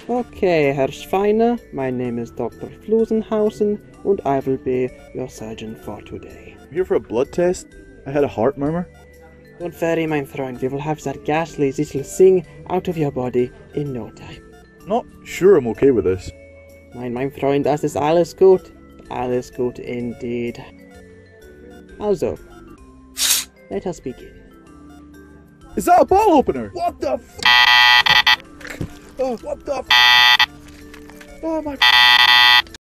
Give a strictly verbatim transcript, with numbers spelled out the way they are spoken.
Okay, Herr Schweiner, my name is Doctor Flusenhausen, and I will be your surgeon for today. I'm here for a blood test. I had a heart murmur. Don't worry, mein Freund, we will have that ghastly little thing out of your body in no time. Not sure I'm okay with this. Nein, mein Freund, das ist alles gut. Alles gut indeed. Also, let us begin. Is that a bottle opener? What the f***? Oh, what the f***? Oh my f***.